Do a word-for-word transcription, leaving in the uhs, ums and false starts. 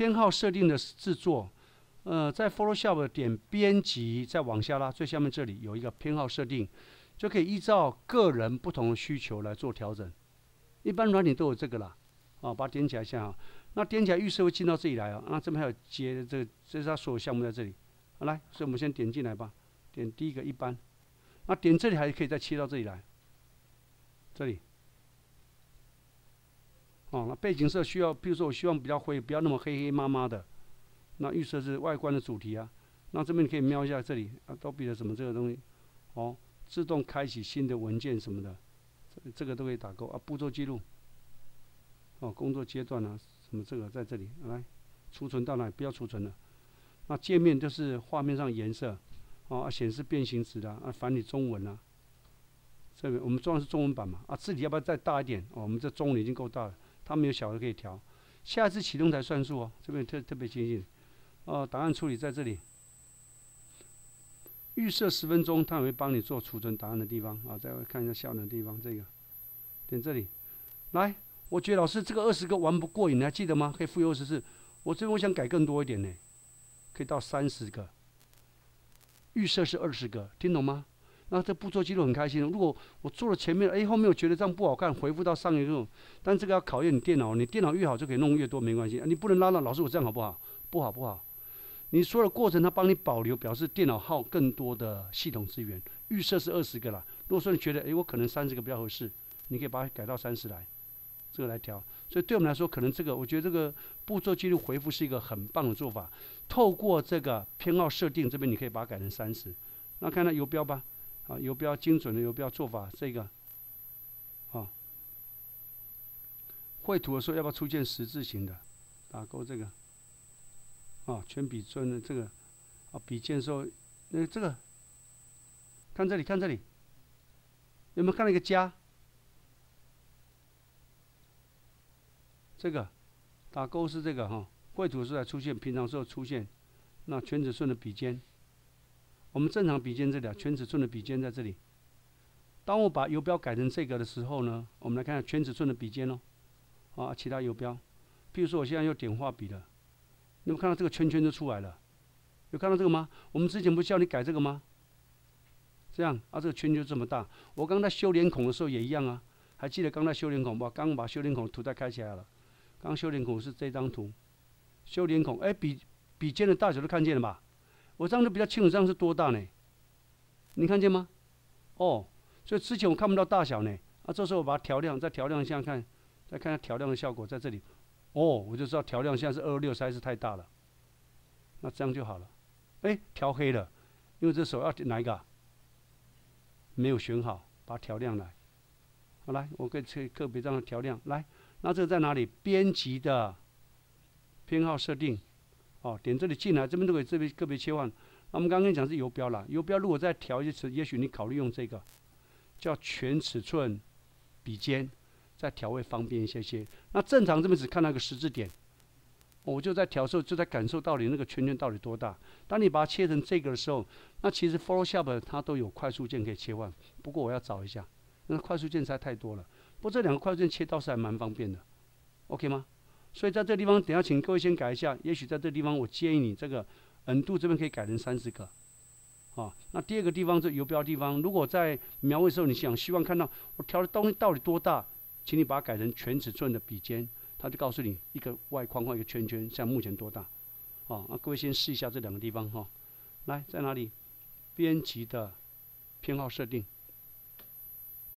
偏好设定的制作，呃，在 Photoshop 点编辑，再往下拉，最下面这里有一个偏好设定，就可以依照个人不同的需求来做调整。一般软体都有这个啦，啊，把它点起来一下啊。那点起来预设会进到这里来啊。那这边还有接这个，这是它所有项目在这里。好，来，所以我们先点进来吧。点第一个一般，那点这里还可以再切到这里来，这里。哦，那背景色需要，比如说我希望比较灰，不要那么黑黑麻麻的。那预设是外观的主题啊。那这边你可以瞄一下这里啊，Adobe的什么这个东西，哦，自动开启新的文件什么的，这这个都可以打勾啊。步骤记录，哦，工作阶段啊，什么这个在这里，来储存到哪里？不要储存了。那界面就是画面上颜色，哦，啊、显示变形值的啊，繁体中文啊。这边我们装的是中文版嘛，啊，字体要不要再大一点？哦，我们这中文已经够大了，它没有小的可以调。下一次启动才算数哦，这边特特别清晰。哦，档案处理在这里，预设十分钟，它也会帮你做储存档案的地方啊。再看一下效能的地方，这个点这里，来，我觉得老师这个二十个玩不过瘾，你还记得吗？可以复有二十次，我这边我想改更多一点呢，可以到三十个，预设是二十个，听懂吗？那这步骤记录很开心。如果我做了前面，哎，后面我觉得这样不好看，回复到上一个，但这个要考验你电脑，你电脑越好就可以弄越多，没关系。你不能拉到老师我这样好不好？不好不好。你所有的过程它帮你保留，表示电脑耗更多的系统资源。预设是二十个啦。如果说你觉得，哎，我可能三十个比较合适，你可以把它改到三十来，这个来调。所以对我们来说，可能这个我觉得这个步骤记录回复是一个很棒的做法。透过这个偏好设定这边，你可以把它改成三十。那看它游标吧。啊，游标精准的游标做法，这个，啊，绘图的时候要不要出现十字形的？打勾这个，啊，全笔顺的这个，啊，笔尖的时候，那这个，看这里，看这里，有没有看到一个加？这个打勾是这个哈，绘图的时候才出现，平常时候出现，那全尺寸的笔尖。我们正常笔尖这里啊，全尺寸的笔尖在这里。当我把游标改成这个的时候呢，我们来看看全尺寸的笔尖哦，啊，其他游标，譬如说我现在用点画笔了，你有没有看到这个圈圈就出来了？有看到这个吗？我们之前不是叫你改这个吗？这样啊，这个圈就这么大。我刚才修脸孔的时候也一样啊，还记得刚才修脸孔吧？刚刚把修脸孔图再开起来了。刚修脸孔是这张图，修脸孔，哎，笔笔尖的大小都看见了吧？我这样就比较清楚，这样是多大呢？你看见吗？哦，所以之前我看不到大小呢。啊，这时候我把它调亮，再调亮一下看，再看看调亮的效果在这里。哦，我就知道调亮现在是二十六，实在是太大了。那这样就好了。哎，调黑了，因为这手要哪一个、啊？没有选好，把它调亮来。好，来，我可以去个别这样调亮。来，那这个在哪里？编辑的偏好设定。哦，点这里进来，这边都可以这边个别切换。那我们刚刚讲是游标啦，游标如果再调一些词，也许你考虑用这个叫全尺寸笔尖，再调会方便一些些。那正常这边只看那个十字点，我就在调的时候就在感受到底那个圈圈到底多大。当你把它切成这个的时候，那其实 Photoshop 它都有快速键可以切换，不过我要找一下，那快速键实在太多了。不过这两个快速键切倒是还蛮方便的 ，OK 吗？所以在这个地方，等一下请各位先改一下。也许在这个地方，我建议你这个横度这边可以改成三十个。啊，那第二个地方这游标地方，如果在描绘的时候，你想希望看到我调的东西到底多大，请你把它改成全尺寸的笔尖，它就告诉你一个外框或一个圈圈，像目前多大。啊，那各位先试一下这两个地方哈。来，在哪里？编辑的偏好设定。